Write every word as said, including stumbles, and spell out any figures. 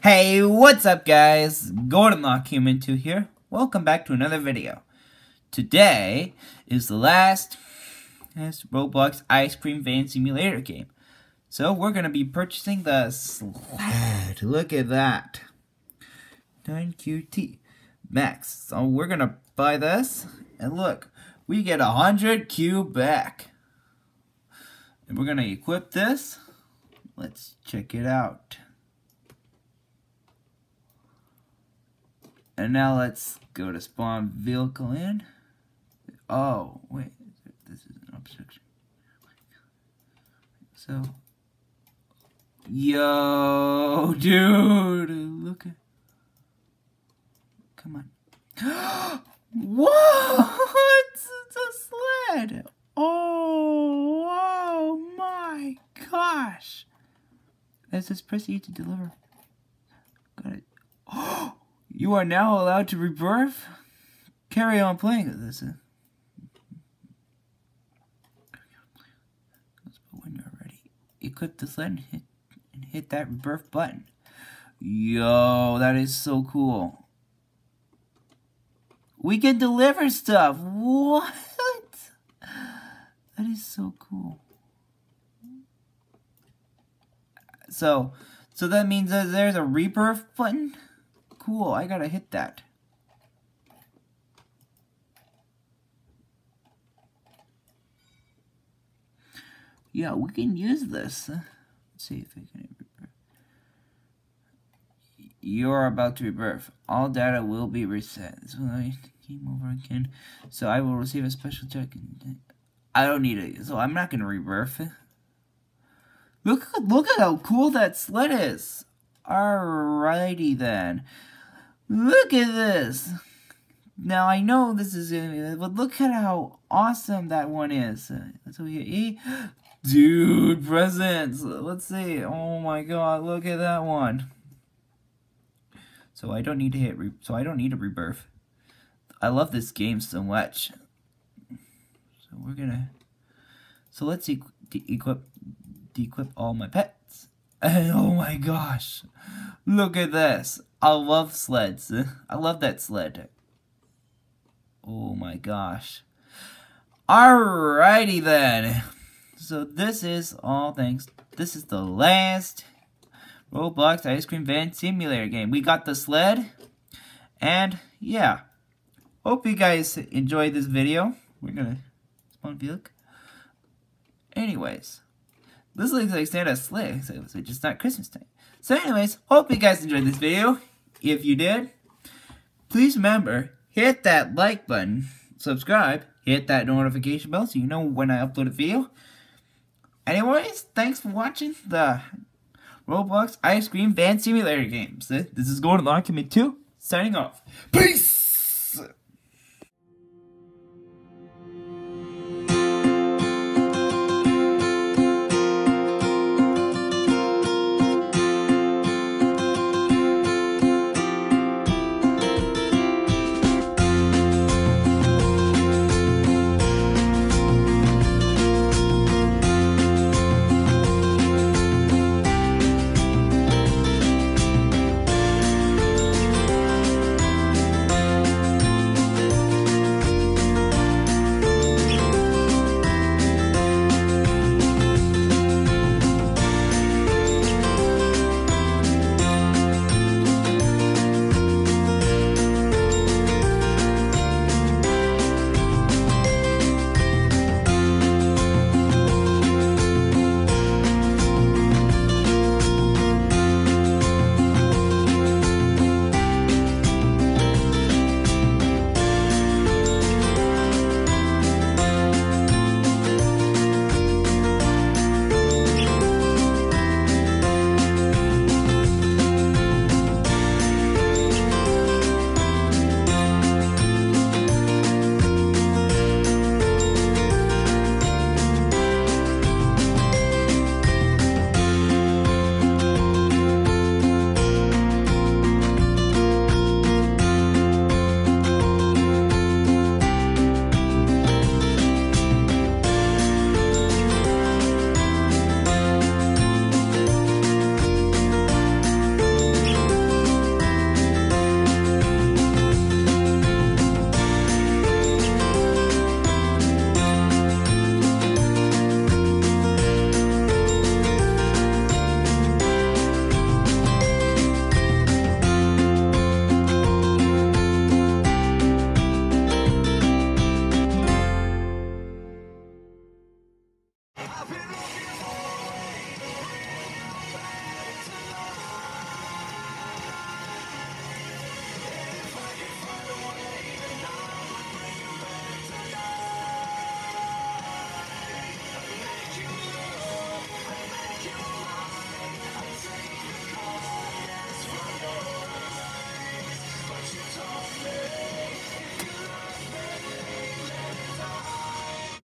Hey, what's up guys? Goldenlock Human two here. Welcome back to another video. Today is the last Roblox Ice Cream Van Simulator game. So we're going to be purchasing the sled. Look at that. nine Q T Max. So we're going to buy this. And look, we get one hundred Q back. And we're going to equip this. Let's check it out. And now let's go to spawn vehicle in. Oh, wait. This is an obstruction. So. Yo, dude. Look at. Come on. What? It's a sled. Oh, oh my gosh. Let's just press E to deliver. Got it. Oh. You are now allowed to rebirth. Carry on playing with this. When you're ready, equip the sled and hit, and hit that rebirth button. Yo, that is so cool. We can deliver stuff. What? That is so cool. So, so that means that there's a rebirth button. Cool, I gotta hit that. Yeah, we can use this. Let's see if we can rebirth. You're about to rebirth. All data will be reset. So I came over again. So I will receive a special check. I don't need it, so I'm not gonna rebirth. Look, look at how cool that sled is. Alrighty then. Look at this. Now I know this is gonna, but look at how awesome that one is. So we E. Dude, presents. Let's see. Oh my god, look at that one. So I don't need to hit. Re so I don't need a rebirth. I love this game so much. So we're gonna. So let's e equip, de-equip all my pets. And oh my gosh, look at this. I love sleds. I love that sled. Oh my gosh. Alrighty then. So this is all thanks. This is the last Roblox Ice Cream Van Simulator game. We got the sled. And yeah. Hope you guys enjoyed this video. We're gonna spawn vehicle. Anyways. This looks like Santa's sleigh, so it's just not Christmas time. So anyways, hope you guys enjoyed this video. If you did, please remember, hit that like button, subscribe, hit that notification bell so you know when I upload a video. Anyways, thanks for watching the Roblox Ice Cream Van Simulator games. This is Goldenlock Human two, signing off. Peace!